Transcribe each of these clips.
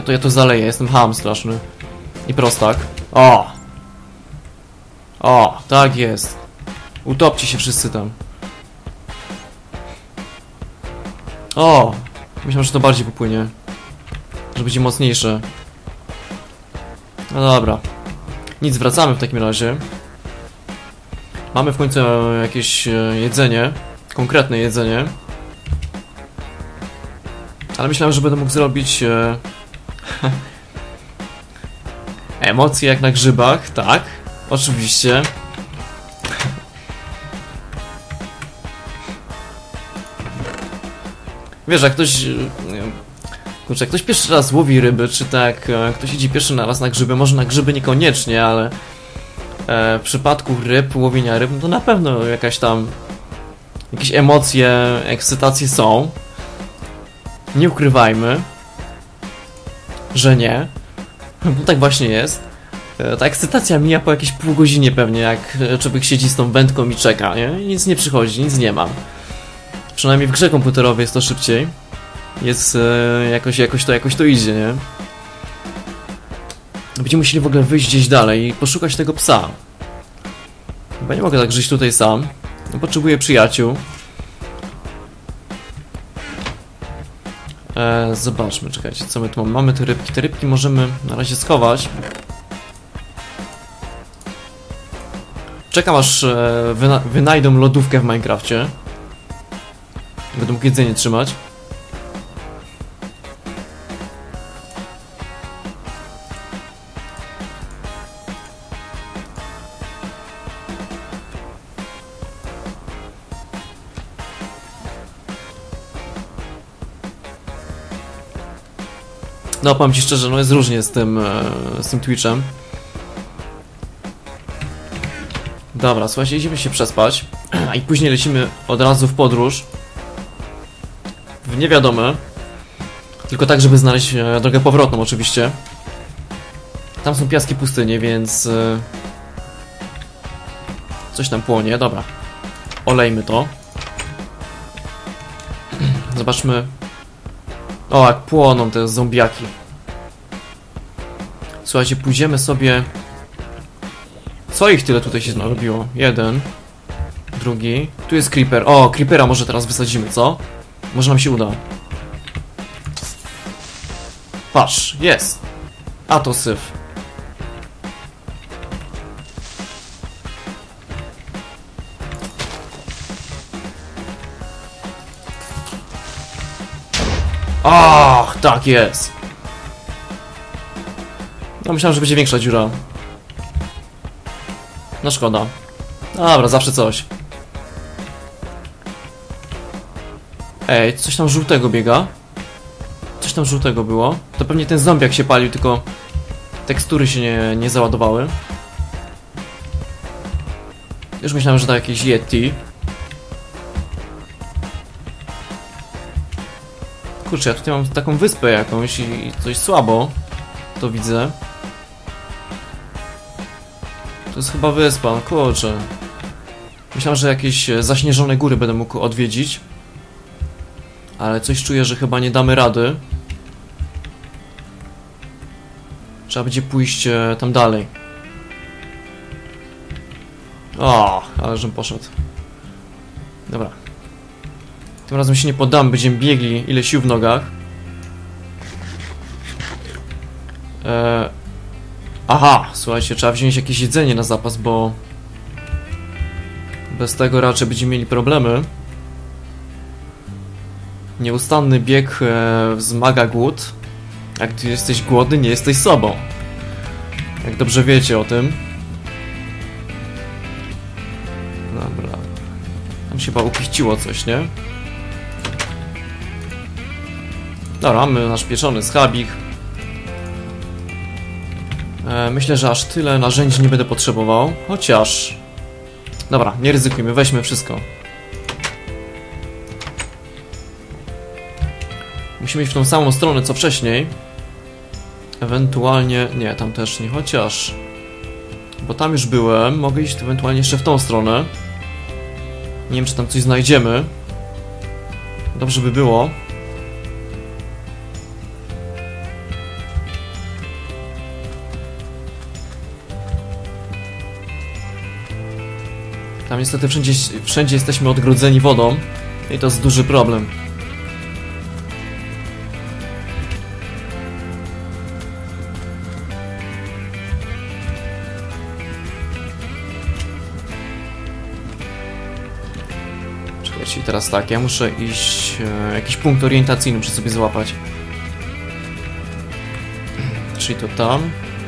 Ja to zaleję, jestem ham straszny. I prostak. O! O, tak jest. Utopcie się wszyscy tam. O! Myślałem, że to bardziej popłynie. Że będzie mocniejsze. No dobra. Nic, wracamy w takim razie. Mamy w końcu jakieś jedzenie. Konkretne jedzenie. Ale myślałem, że będę mógł zrobić emocje jak na grzybach. Tak, oczywiście. Wiesz, jak ktoś... Kurczę, jak ktoś pierwszy raz łowi ryby, czy tak, ktoś idzie pierwszy raz na grzyby, może na grzyby niekoniecznie, ale w przypadku ryb, łowienia ryb, no to na pewno jakieś emocje, ekscytacje są. Nie ukrywajmy, że nie. Bo tak właśnie jest. Ta ekscytacja mija po jakieś pół godzinie pewnie, jak człowiek siedzi z tą wędką i czeka, nie? I nic nie przychodzi, nic nie ma. Przynajmniej w grze komputerowej jest to szybciej. Jest jakoś to idzie, nie? Będziemy musieli w ogóle wyjść gdzieś dalej i poszukać tego psa. Chyba nie mogę tak żyć tutaj sam. Potrzebuję przyjaciół. Zobaczmy, czekajcie, co my tu mamy. Mamy te rybki. Te rybki możemy na razie schować. Czekam, aż wynajdą lodówkę w Minecrafcie. Będę mógł jedzenie trzymać. No, powiem ci szczerze, no jest różnie z tym Twitchem. Dobra, słuchajcie, idziemy się przespać. I później lecimy od razu w podróż. W niewiadome. Tylko tak, żeby znaleźć drogę powrotną oczywiście. Tam są piaski pustyni, więc... coś tam płonie, dobra. Olejmy to. Zobaczmy... O, jak płoną te zombiaki. Słuchajcie, pójdziemy sobie... Co ich tyle tutaj się narobiło? Jeden. Drugi. Tu jest creeper. O, creepera może teraz wysadzimy, co? Może nam się uda. Patrz, jest. A to syf. Ach, tak jest. No myślałem, że będzie większa dziura. No szkoda. Dobra, zawsze coś. Ej, coś tam żółtego biega. Coś tam żółtego było. To pewnie ten zombiak się palił, tylko tekstury się nie załadowały. Już myślałem, że to jakieś Yeti. Kurczę, ja tutaj mam taką wyspę jakąś i coś słabo to widzę. To jest chyba wyspa, kurczę. Myślałem, że jakieś zaśnieżone góry będę mógł odwiedzić. Ale coś czuję, że chyba nie damy rady. Trzeba będzie pójść tam dalej. O, ale żem poszedł. Dobra. Tym razem się nie poddamy, będziemy biegli ile sił w nogach. Aha, słuchajcie, trzeba wziąć jakieś jedzenie na zapas, bo bez tego raczej będziemy mieli problemy. Nieustanny bieg wzmaga głód. Jak ty jesteś głodny, nie jesteś sobą. Jak dobrze wiecie o tym. Dobra. Tam się chyba upichciło coś, nie? Dobra, mamy nasz pieczony schabik. Myślę, że aż tyle narzędzi nie będę potrzebował. Chociaż... Dobra, nie ryzykujmy, weźmy wszystko. Musimy iść w tą samą stronę co wcześniej. Ewentualnie... Nie, tam też nie, chociaż... Bo tam już byłem, mogę iść ewentualnie jeszcze w tą stronę. Nie wiem, czy tam coś znajdziemy. Dobrze by było. Tam niestety wszędzie jesteśmy odgrodzeni wodą i to jest duży problem. Czekajcie, teraz tak, ja muszę iść... jakiś punkt orientacyjny muszę sobie złapać. Czyli to tam.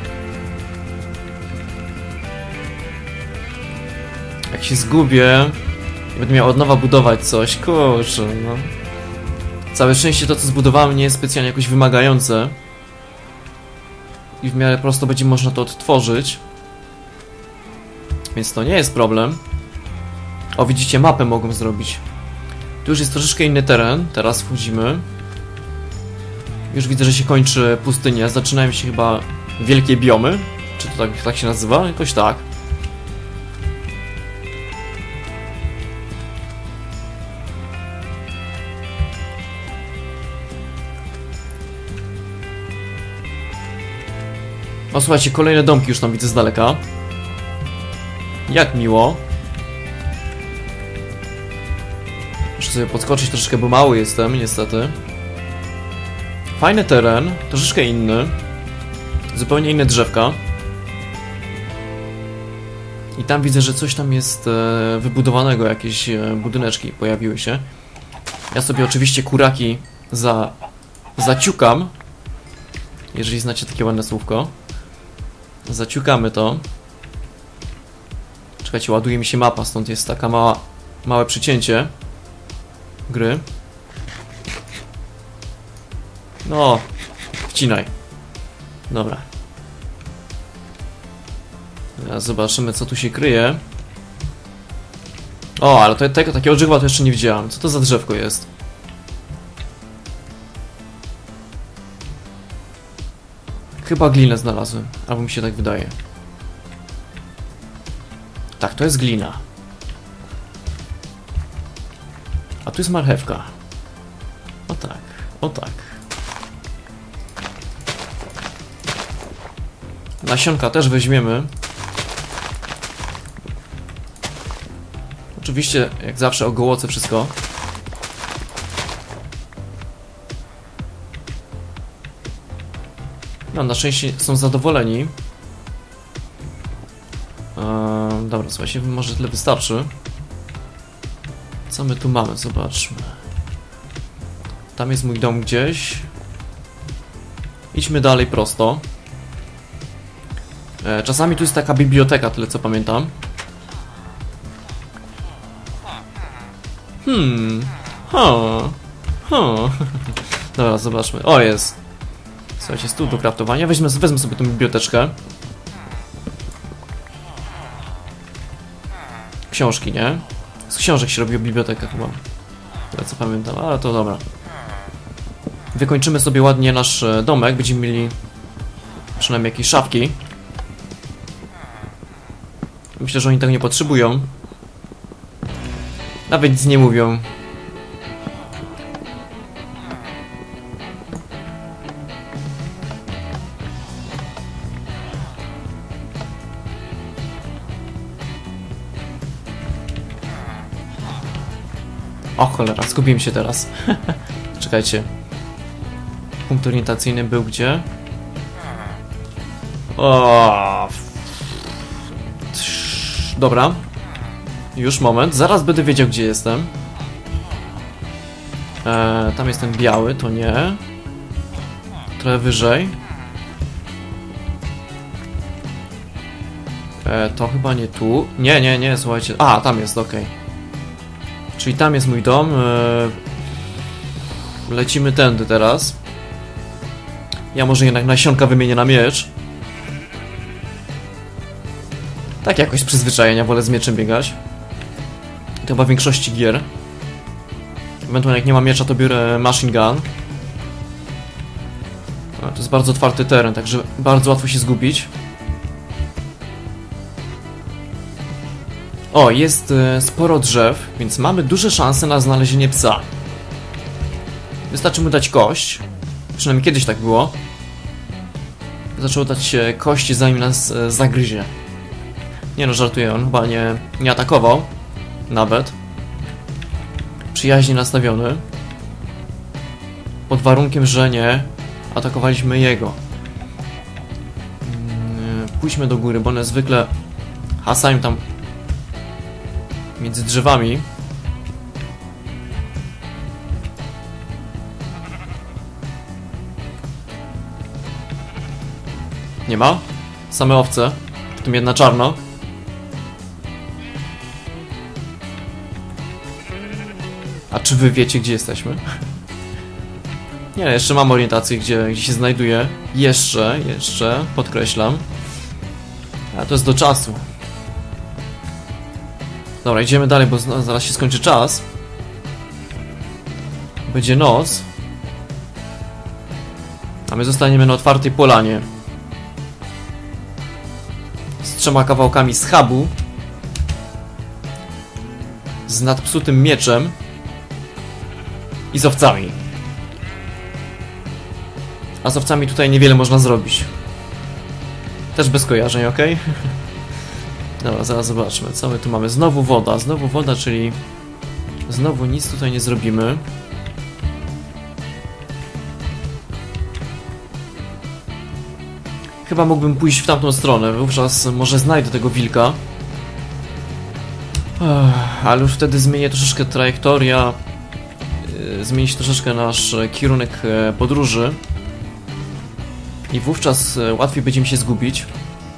Jak się zgubię, będę miał od nowa budować coś, kurczę, no. Całe szczęście to, co zbudowałem, nie jest specjalnie jakoś wymagające. I w miarę prosto będzie można to odtworzyć. Więc to nie jest problem. O, widzicie, mapę mogą zrobić. Tu już jest troszeczkę inny teren, teraz wchodzimy. Już widzę, że się kończy pustynia, zaczynają się chyba wielkie biomy. Czy to tak się nazywa? Jakoś tak. O, słuchajcie, kolejne domki już tam widzę z daleka. Jak miło. Muszę sobie podskoczyć troszeczkę, bo mały jestem, niestety. Fajny teren, troszeczkę inny. Zupełnie inne drzewka. I tam widzę, że coś tam jest wybudowanego, jakieś budyneczki pojawiły się. Ja sobie oczywiście kuraki zaciukam. Jeżeli znacie takie ładne słówko. Zaciukamy to. Czekajcie, ładuje mi się mapa, stąd jest taka małe przycięcie gry. No, wcinaj. Dobra. Teraz zobaczymy, co tu się kryje. O, ale takiego drzewa to jeszcze nie widziałem. Co to za drzewko jest? Chyba glinę znalazłem, albo mi się tak wydaje. Tak, to jest glina. A tu jest marchewka. O tak, o tak. Nasionka też weźmiemy. Oczywiście, jak zawsze, ogołocę wszystko. No, na szczęście są zadowoleni. Dobra, słuchajcie, może tyle wystarczy. Co my tu mamy? Zobaczmy. Tam jest mój dom gdzieś. Idźmy dalej prosto. Czasami tu jest taka biblioteka, tyle co pamiętam. Dobra, zobaczmy. O, jest. Słuchajcie, stół do craftowania. Wezmę sobie tą biblioteczkę. Książki, nie? Z książek się robiło bibliotekę chyba. Tyle co pamiętam, ale to dobra. Wykończymy sobie ładnie nasz domek. Będziemy mieli przynajmniej jakieś szafki. Myślę, że oni tego nie potrzebują. Nawet nic nie mówią. O cholera, zgubiłem się teraz. Czekajcie. Punkt orientacyjny był gdzie? O. Dobra. Już moment, zaraz będę wiedział, gdzie jestem. Tam jest ten biały, to nie. Trochę wyżej. To chyba nie tu. Nie, słuchajcie. A, tam jest, okej. Czyli tam jest mój dom. Lecimy tędy teraz. Ja może jednak nasionka wymienię na miecz. Tak jakoś z przyzwyczajenia wolę z mieczem biegać. To chyba w większości gier. Ewentualnie jak nie ma miecza, to biorę machine gun. To jest bardzo otwarty teren, także bardzo łatwo się zgubić. O, jest sporo drzew, więc mamy duże szanse na znalezienie psa. Wystarczy mu dać kość. Przynajmniej kiedyś tak było. Zaczął dać kości, zanim nas zagryzie. Nie no, żartuję, on chyba nie atakował. Nawet. Przyjaźnie nastawiony. Pod warunkiem, że nie atakowaliśmy jego. Pójdźmy do góry, bo one zwykle hasają tam między drzewami. Nie ma? Same owce. W tym jedna czarno. A czy wy wiecie, gdzie jesteśmy? Nie, jeszcze mam orientację, gdzie się znajduję. Jeszcze, podkreślam. A to jest do czasu. Dobra, idziemy dalej, bo zaraz się skończy czas. Będzie noc. A my zostaniemy na otwartej polanie. Z 3 kawałkami schabu. Z nadpsutym mieczem. I z owcami. A z owcami tutaj niewiele można zrobić. Też bez kojarzeń, ok? Dobra, zaraz zobaczmy, co my tu mamy. Znowu woda, czyli znowu nic tutaj nie zrobimy. Chyba mógłbym pójść w tamtą stronę, wówczas może znajdę tego wilka. Ale już wtedy zmienię troszeczkę trajektoria. Zmieni się troszeczkę nasz kierunek podróży. I wówczas łatwiej będzie mi się zgubić.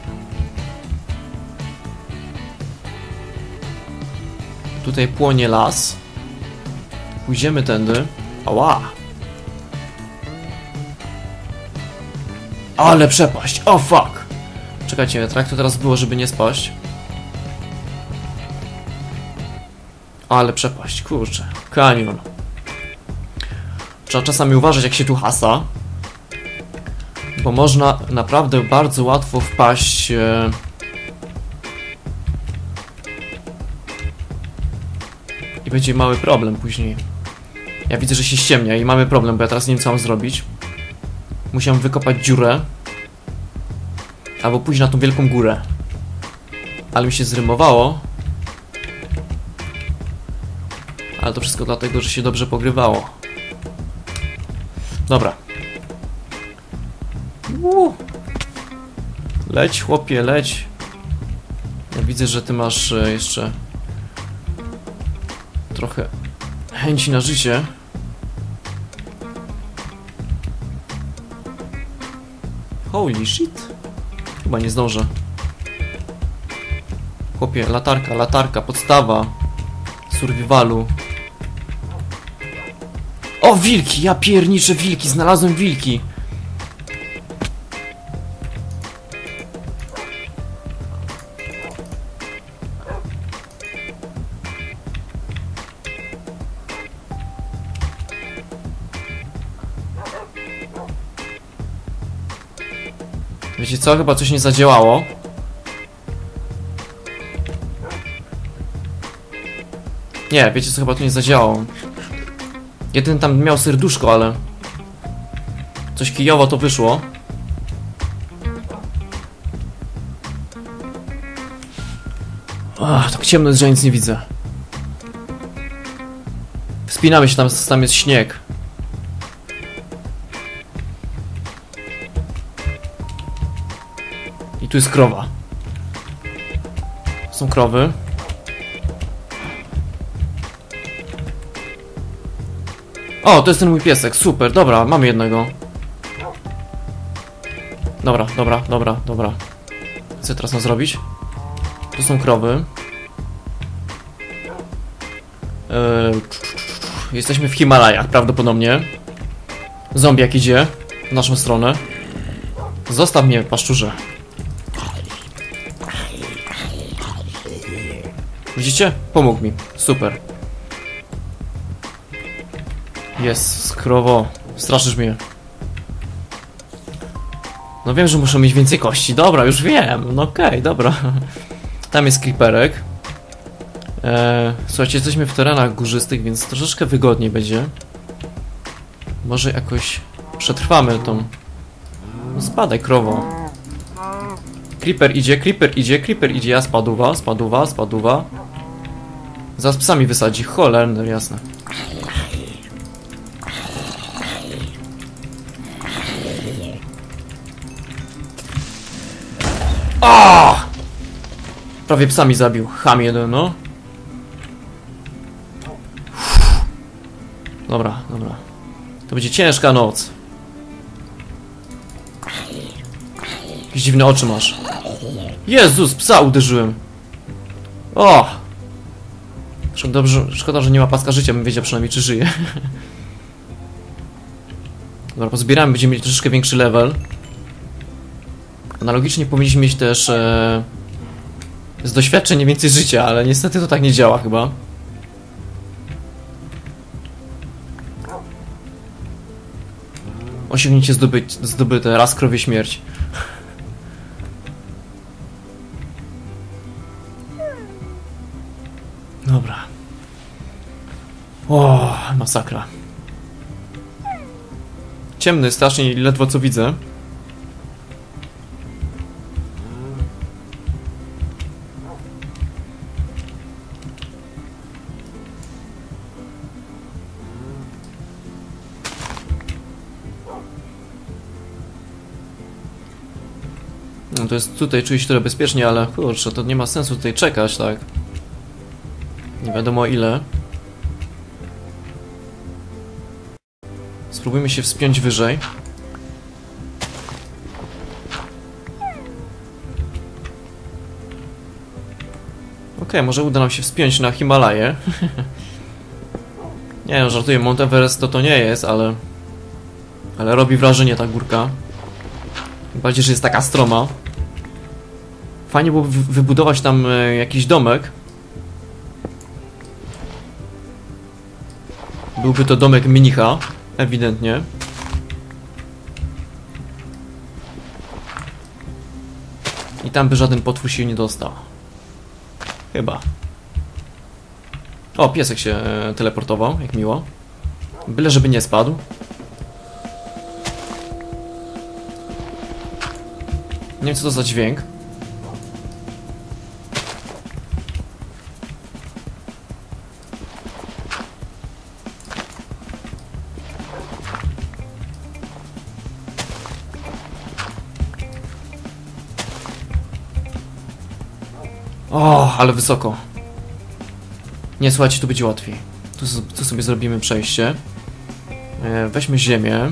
Tutaj płonie las. Pójdziemy tędy. Ała! Ale przepaść! O fuck! Czekajcie, tak to teraz było, żeby nie spaść. Ale przepaść, kurczę. Kanion. Trzeba czasami uważać, jak się tu hasa. Bo można naprawdę bardzo łatwo wpaść i będzie mały problem później. Ja widzę, że się ściemnia i mamy problem, bo ja teraz nie wiem, co mam zrobić. Musiałem wykopać dziurę albo pójść na tą wielką górę. Ale mi się zrymowało. Ale to wszystko dlatego, że się dobrze pogrywało. Dobra. Leć, chłopie, leć. Ja widzę, że ty masz jeszcze trochę chęci na życie. Holy shit. Chyba nie zdążę. Chłopie, latarka, podstawa survivalu. O, wilki! Ja pierniczę wilki! Znalazłem wilki! Wiecie co? Chyba coś nie zadziałało. Nie, wiecie co? Chyba to nie zadziałało. Jeden tam miał serduszko, ale coś kijowo to wyszło. Ach, tak ciemno jest, że nic nie widzę. Wspinamy się tam jest śnieg. I tu jest krowa. Są krowy. O, to jest ten mój piesek, super, dobra, mamy jednego. Dobra. Co teraz mam zrobić? Tu są krowy. Jesteśmy w Himalajach, prawdopodobnie. Zombiak idzie w naszą stronę. Zostaw mnie, paszczurze. Widzicie? Pomógł mi, super. Jest, krowo. Straszysz mnie. No wiem, że muszę mieć więcej kości. Dobra, już wiem. No okej, dobra. Tam jest creeperek. Słuchajcie, jesteśmy w terenach górzystych, więc troszeczkę wygodniej będzie. Może jakoś przetrwamy tą... No spadaj, krowo. Creeper idzie. Ja spaduwa. Zaraz psami wysadzi, cholerne, jasne. O! Prawie psami zabił, cham jeden, no. Dobra, dobra. To będzie ciężka noc. Jakieś dziwne oczy masz. Jezus, psa uderzyłem. O! Dobrze, szkoda, że nie ma paska życia, bym wiedział przynajmniej, czy żyje. Dobra, pozbieramy, będziemy mieli troszeczkę większy level. Analogicznie powinniśmy mieć też z doświadczeń więcej życia, ale niestety to tak nie działa chyba. Osiągnięcie zdobyte, raz krowie śmierć. Dobra. O, masakra. Ciemny, strasznie, ledwo co widzę. No to jest tutaj, czuję się trochę bezpiecznie, ale kurczę, to nie ma sensu tutaj czekać, tak? Nie wiadomo ile. Spróbujmy się wspiąć wyżej. Okej, może uda nam się wspiąć na Himalaję. Nie no, żartuję, Mount Everest to nie jest, ale robi wrażenie ta górka. Tym bardziej, że jest taka stroma. Fajnie byłoby wybudować tam jakiś domek. Byłby to domek mnicha, ewidentnie. I tam by żaden potwór się nie dostał. Chyba. O, piesek się teleportował, jak miło. Byle żeby nie spadł. Nie wiem co to za dźwięk. O, ale wysoko. Nie, słuchajcie, tu będzie łatwiej. Tu sobie zrobimy przejście. Weźmy ziemię.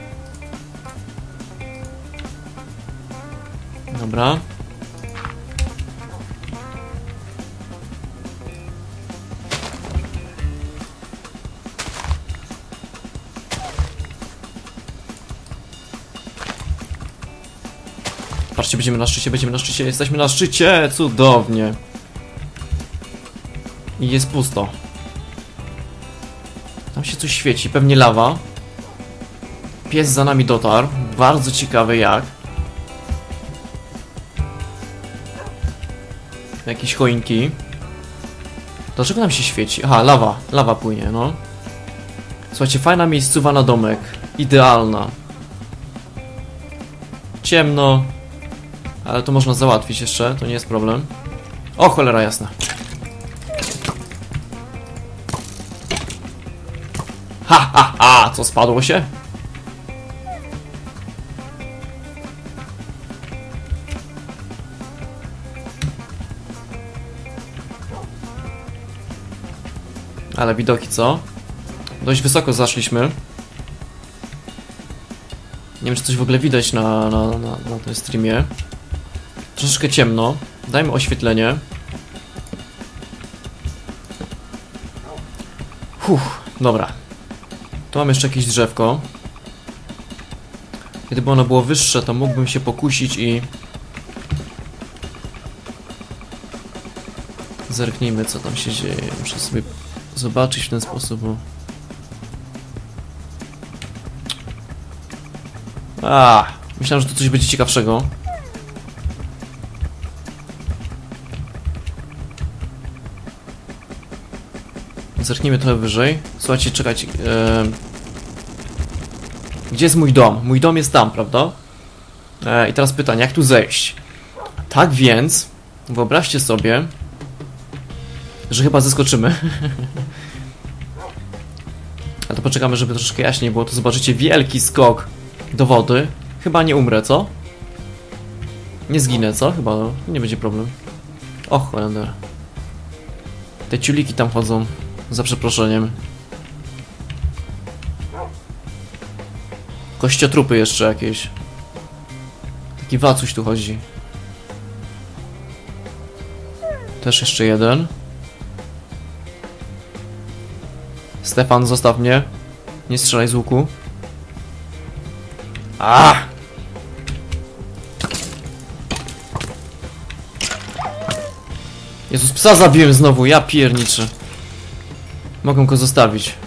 Dobra. Patrzcie, będziemy na szczycie, jesteśmy na szczycie! Cudownie! I jest pusto. Tam się coś świeci, pewnie lawa. Pies za nami dotarł, bardzo ciekawe jak. Jakieś choinki. Dlaczego nam się świeci? Aha, lawa płynie, no. Słuchajcie, fajna miejscowa na domek. Idealna. Ciemno. Ale to można załatwić jeszcze, to nie jest problem. O, cholera jasna. Ha, ha, ha! Co, spadło się? Ale widoki, co? Dość wysoko zaszliśmy. Nie wiem, czy coś w ogóle widać na tym streamie. Troszeczkę ciemno. Dajmy oświetlenie. Dobra. Tu mam jeszcze jakieś drzewko. Gdyby ono było wyższe, to mógłbym się pokusić i... Zerknijmy, co tam się dzieje. Muszę sobie zobaczyć w ten sposób. Myślałem, że tu coś będzie ciekawszego. Zerknijmy trochę wyżej. Słuchajcie, czekajcie. Gdzie jest mój dom? Mój dom jest tam, prawda? I teraz pytanie, jak tu zejść? Tak więc, wyobraźcie sobie, że chyba zeskoczymy. A to poczekamy, żeby troszeczkę jaśniej było, to zobaczycie wielki skok do wody. Chyba nie umrę, co? Nie zginę, co? Chyba no, nie będzie problem. Och, Holender. Te ciuliki tam chodzą, za przeproszeniem. Kościotrupy jeszcze jakieś. Taki wacuś tu chodzi. Też jeszcze jeden. Stefan, zostaw mnie. Nie strzelaj z łuku. A! Jezus, psa zabiłem znowu, ja pierniczę. Mogę go zostawić.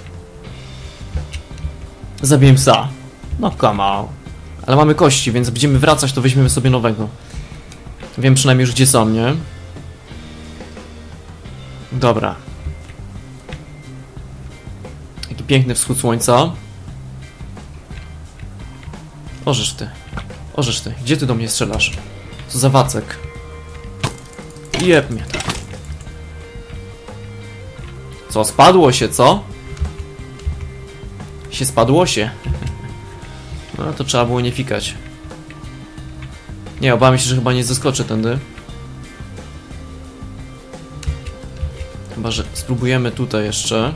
Zabiłem psa. No come on. Ale mamy kości, więc będziemy wracać, to weźmiemy sobie nowego. Wiem przynajmniej już gdzie są, nie? Dobra. Jaki piękny wschód słońca. Orzesz ty. Orzesz ty. Gdzie ty do mnie strzelasz? Co za wacek. Jeb mnie tak. Co? Spadło się, co? Się spadło się. No to trzeba było nie fikać. Nie, obawiam się, że chyba nie zeskoczę tędy. Chyba, że spróbujemy tutaj jeszcze.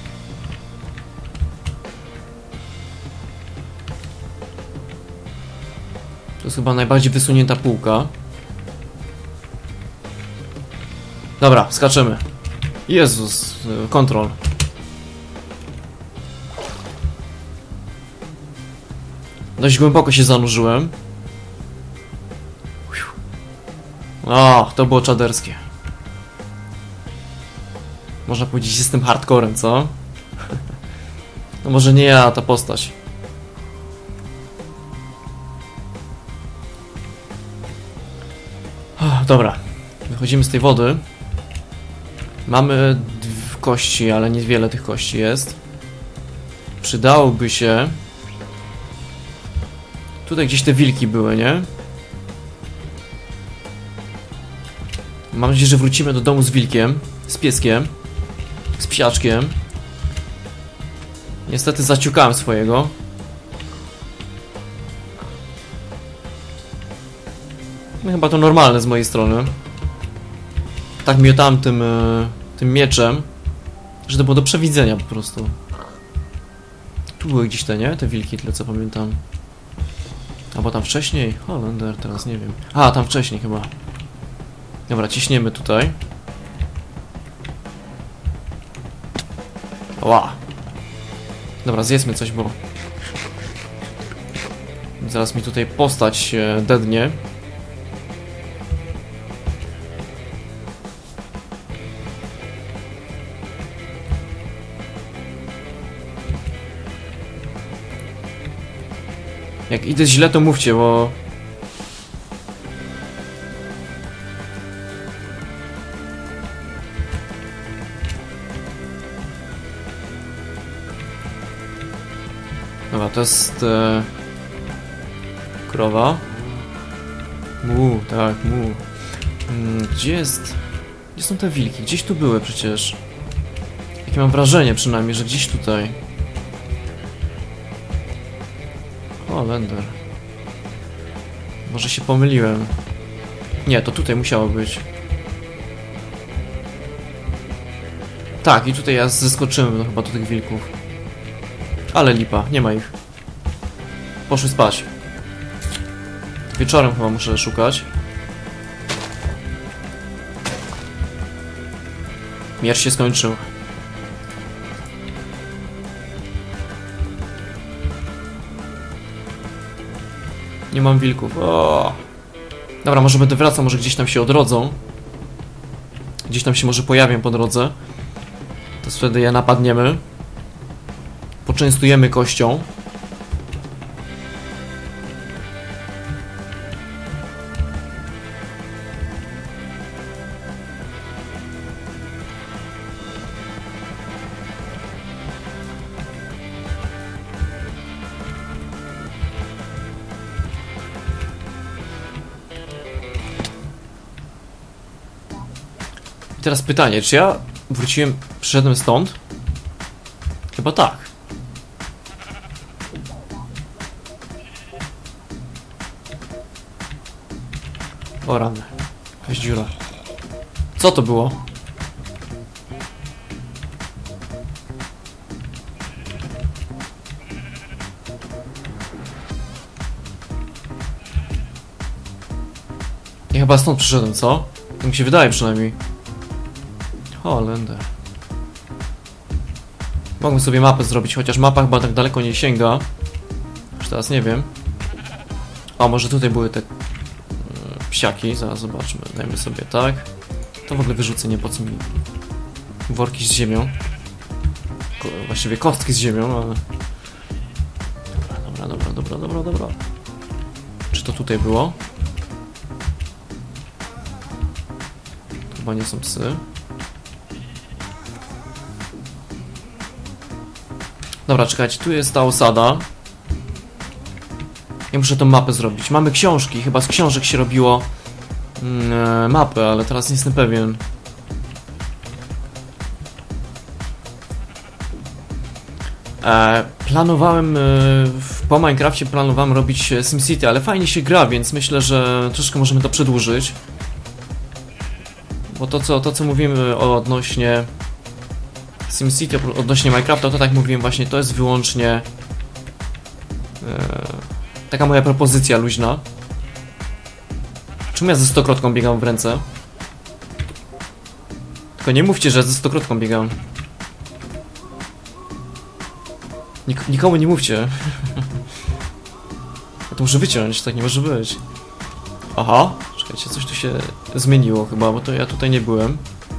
To jest chyba najbardziej wysunięta półka. Dobra, skaczemy. Jezus, kontrol. Dość głęboko się zanurzyłem. O, to było czaderskie. Można powiedzieć, jestem hardcorem, co? No może nie ja, ta postać. Dobra, wychodzimy z tej wody. Mamy kości, ale niewiele tych kości jest. Przydałoby się... Tutaj gdzieś te wilki były, nie? Mam nadzieję, że wrócimy do domu z wilkiem, z pieskiem, z psiaczkiem. Niestety zaciukałem swojego. No, chyba to normalne z mojej strony. Tak miotałem tym mieczem, że to było do przewidzenia po prostu. Tu były gdzieś te, nie? Te wilki, tyle co pamiętam. Albo tam wcześniej? Holender, teraz nie wiem. A, tam wcześniej chyba. Dobra, ciśniemy tutaj. Ła. Dobra, zjedzmy coś, bo... Zaraz mi tutaj postać dednie. Jak idę źle, to mówcie, bo... Dobra, to jest... krowa. Mu, tak, mu. Gdzie jest... Gdzie są te wilki? Gdzieś tu były przecież. Jakie mam wrażenie przynajmniej, że gdzieś tutaj. O, Lender. Może się pomyliłem. Nie, to tutaj musiało być. Tak, i tutaj ja zeskoczyłem no, chyba do tych wilków. Ale lipa, nie ma ich. Poszły spać. Wieczorem chyba muszę szukać. Miecz się skończył. Nie mam wilków. O. Dobra, może będę wracał, może gdzieś tam się odrodzą. Gdzieś tam się może pojawią po drodze. To wtedy je napadniemy. Poczęstujemy kością. Teraz pytanie, czy ja wróciłem, przyszedłem stąd? Chyba tak. O rany. Jakaś dziura. Co to było? Ja chyba stąd przyszedłem, co? Tak mi się wydaje przynajmniej. Holender. Mogłem sobie mapę zrobić, chociaż mapa chyba tak daleko nie sięga. Już teraz nie wiem. O, może tutaj były te psiaki. Zaraz zobaczmy. Dajmy sobie tak. To w ogóle wyrzucę, nie po co mi worki z ziemią. Właściwie kostki z ziemią, ale... Dobra. Czy to tutaj było? To chyba nie są psy. Dobra, czekajcie, tu jest ta osada. Ja muszę tą mapę zrobić. Mamy książki, chyba z książek się robiło mapę, ale teraz nie jestem pewien. Planowałem po Minecrafcie planowałem robić SimCity, ale fajnie się gra, więc myślę, że troszkę możemy to przedłużyć. Bo to co mówimy odnośnie SimCity, odnośnie Minecrafta, to tak mówiłem właśnie, to jest wyłącznie taka moja propozycja luźna. Czemu ja ze stokrotką biegam w ręce? Tylko nie mówcie, że ze stokrotką biegam. Nikomu nie mówcie. Ja to muszę wyciąć, tak nie może być. Aha, czekajcie, coś tu się zmieniło chyba, bo to ja tutaj nie byłem.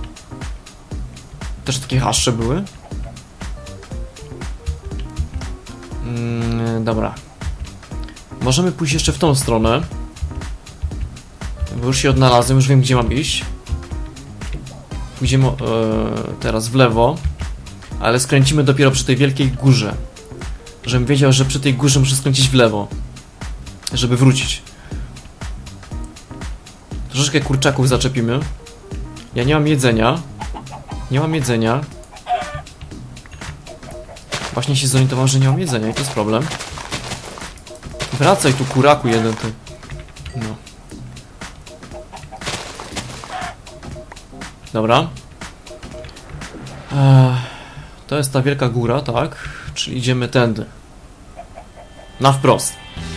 Też takie haszcze były. Dobra. Możemy pójść jeszcze w tą stronę. Bo już się odnalazłem, już wiem gdzie mam iść. Pójdziemy teraz w lewo. Ale skręcimy dopiero przy tej wielkiej górze. Żebym wiedział, że przy tej górze muszę skręcić w lewo. Żeby wrócić. Troszeczkę kurczaków zaczepimy. Ja nie mam jedzenia. Nie mam jedzenia. Właśnie się zorientowałem, że nie mam jedzenia i to jest problem. Wracaj tu, kuraku jeden ty. No. Dobra. To jest ta wielka góra, tak? Czyli idziemy tędy. Na wprost.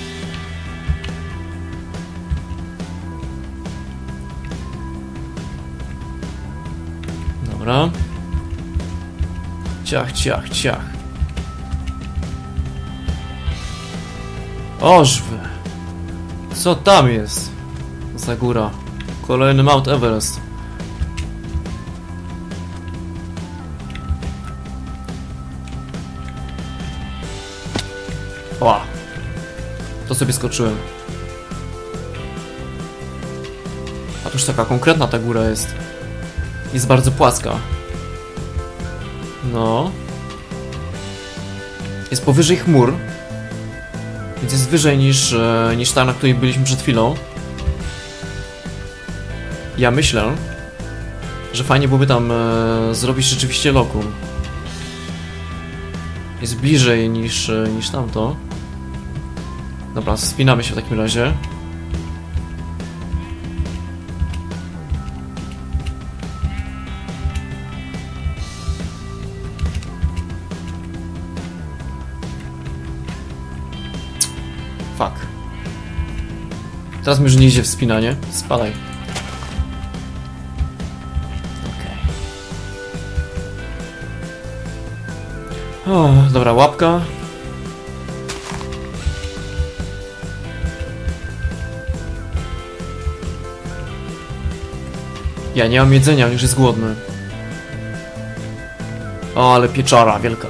Dobra. Ciach. Ożwy. Co tam jest? Za góra. Kolejny Mount Everest. Ła. To sobie skoczyłem. A to już taka konkretna ta góra jest. Jest bardzo płaska. No. Jest powyżej chmur. Więc jest wyżej niż ta, na której byliśmy przed chwilą. Ja myślę, że fajnie byłoby tam zrobić rzeczywiście lokum. Jest bliżej niż tamto. Dobra, wspinamy się w takim razie. Fuck. Teraz mi już nie idzie wspinanie. Spadaj. O, dobra, łapka. Ja nie mam jedzenia, on już jest głodny. O, ale pieczara wielka.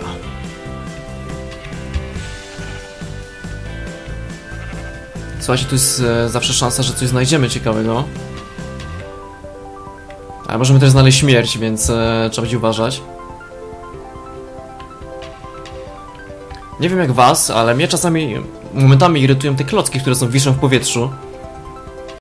Słuchajcie, tu jest zawsze szansa, że coś znajdziemy ciekawego. Ale możemy też znaleźć śmierć, więc trzeba będzie uważać. Nie wiem jak was, ale mnie czasami momentami irytują te klocki, które są wiszą w powietrzu.